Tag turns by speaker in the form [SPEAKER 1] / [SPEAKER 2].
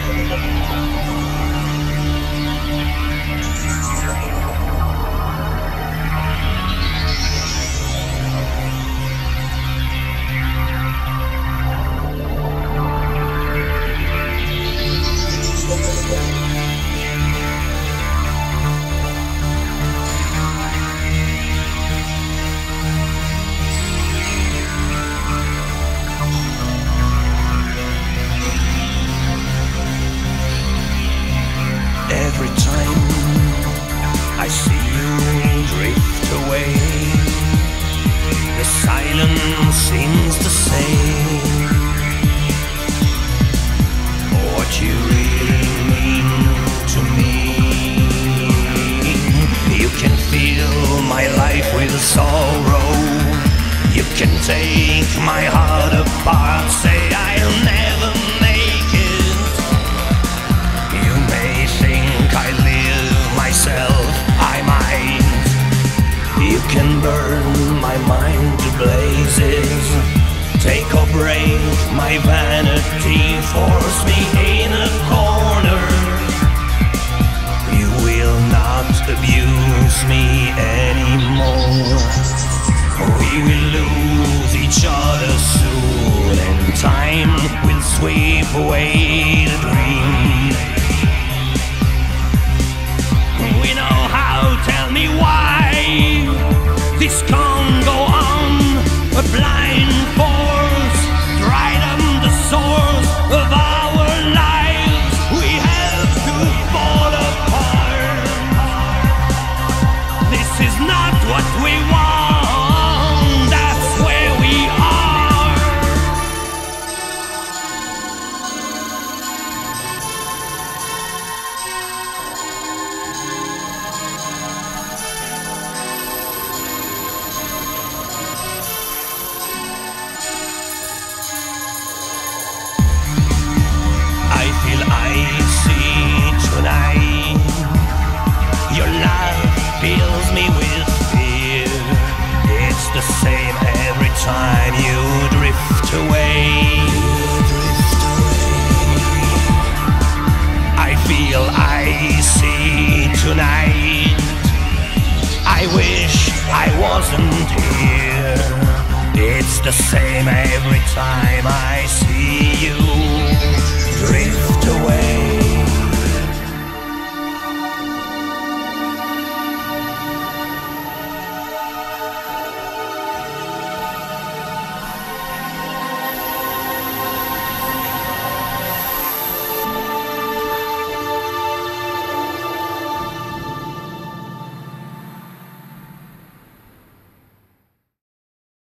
[SPEAKER 1] Every time I see you drift away, the silence seems to say what you really mean to me. You can fill my life with sorrow, you can take my heart apart, say I'll never make it. You may think I live myself, I might. You can burn my mind to blazes, take or break my vanity, force me in a corner. You will not abuse me anymore. We will lose each other soon, and time will sweep away the dream. We know how, tell me why this can't go on. A blind force, right on the source of our lives. We have to fall apart. This is not what we want, that's where we are. I feel icy tonight. Your love fills me with fear. It's the same every time you drift away. I feel icy tonight. I wish I wasn't here. It's the same every time I see you drift away.